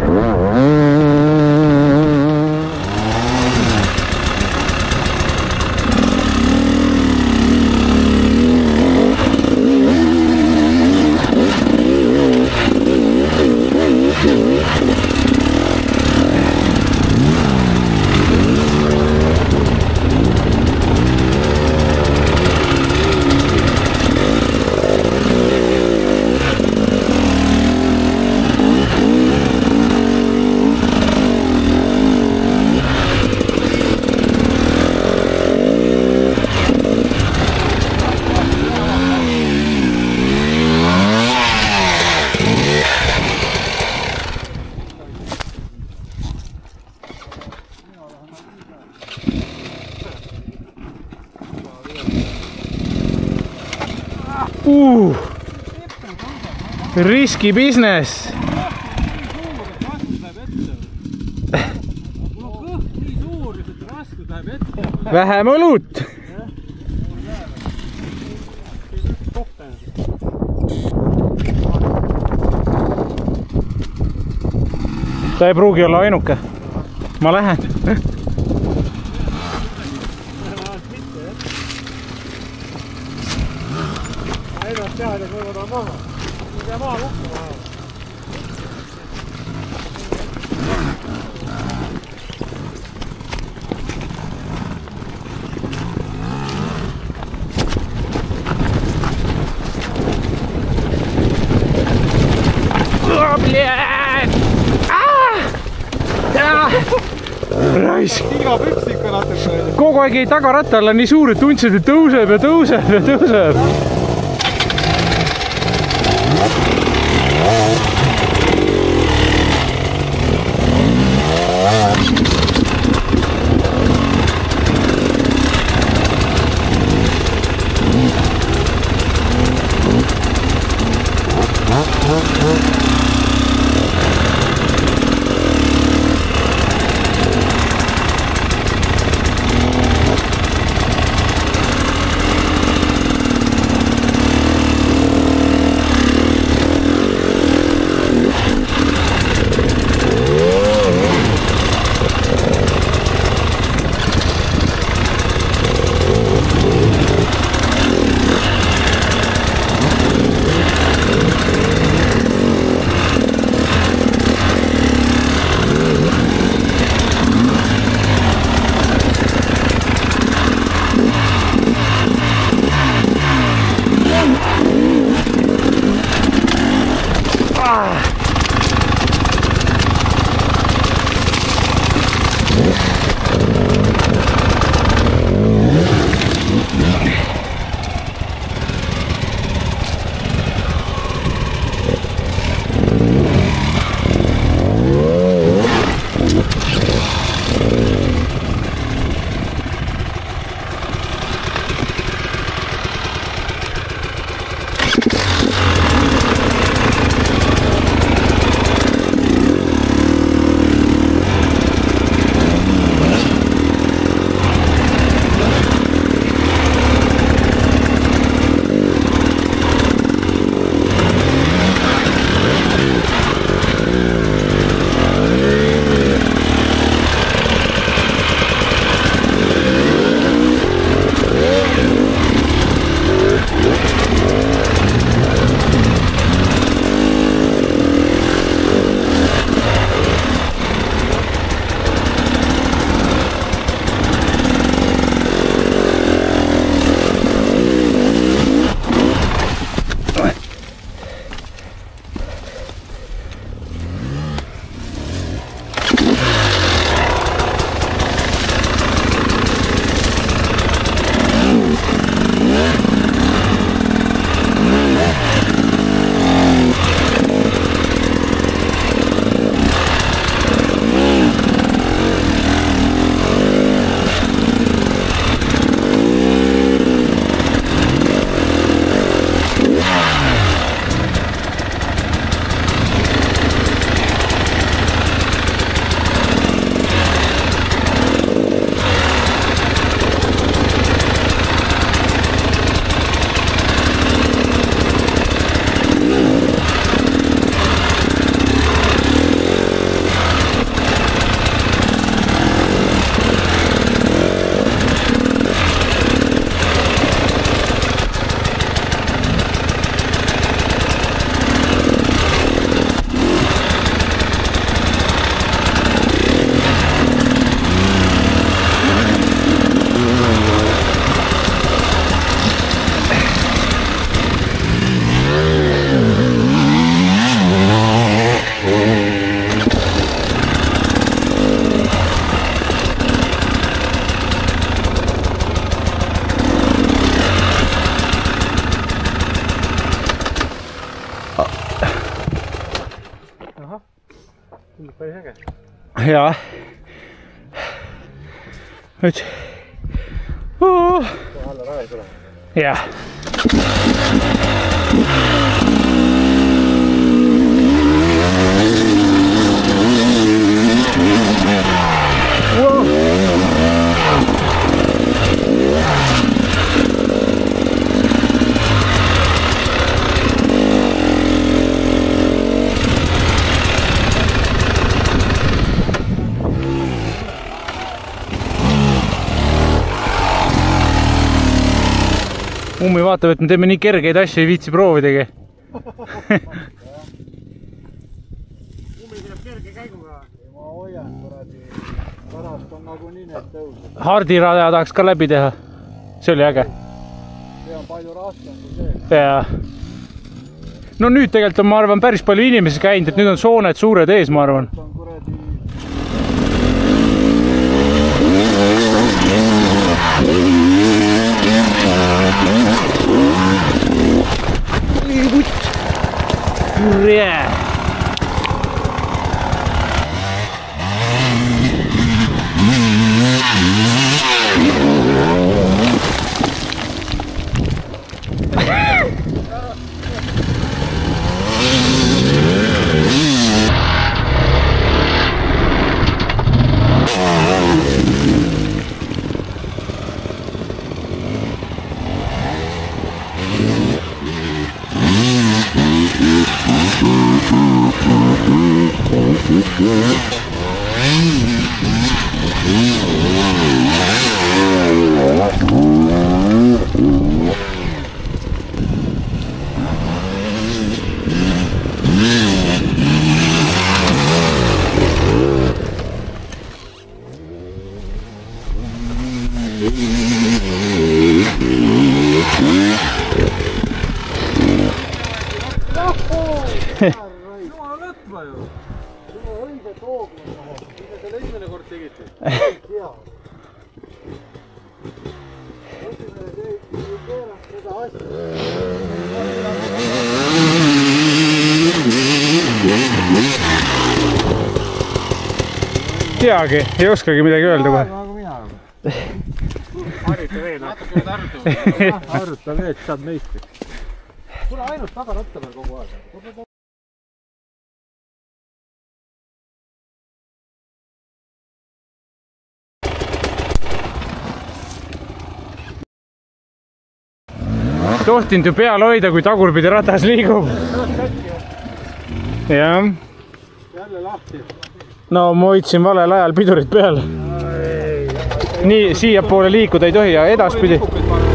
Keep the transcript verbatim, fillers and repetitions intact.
Uh, riski business. Vähem õlut. Ta ei pruugi olla ainuke. Ma lähen. Ainult teada, kui ma tahan maha. Ma pean maha lukkuma. Kogu aeg ei tagaratta alla nii suur, et tundsid, et tõuseb ja tõuseb ja tõuseb. tundub päris äge. Jaa. Nüüd. Alla rae tule. Jah. Ummi vaatab, et me teeme nii kergeid asju, ei viitsi proovidagi. Ummi tuleb kerge käiguga. Ma hoian, kuradi. Pärast on nagu nii need tõusud. Hardirada tahaks ka läbi teha. See oli äge. See on palju raskem kui see. Ja. No nüüd tegelikult on, ma arvan, päris palju inimesi käinud, et nüüd on sooned suured ees, ma arvan. On kuradi... Yeah. Jumala võtma ju! Jumala õige toogma taha. Mida seal esimene kord tegite? Hea. Esimene tegite ju keerast seda asja. Teagi, ei oskagi midagi öelda kohe. Nagu mina. Harjuta veel, natuke võid harjuta. Harjuta veel, et saad meistriks. Tule ainult taga ratta peal kogu aeg. Tohtinud ju peal hoida, kui tagurpidi ratas liigub. Jah. Jälle lahti. No ma hoidsin valel ajal pidurit peal. Nii, siia poole liikuda ei tohi ja edaspidi.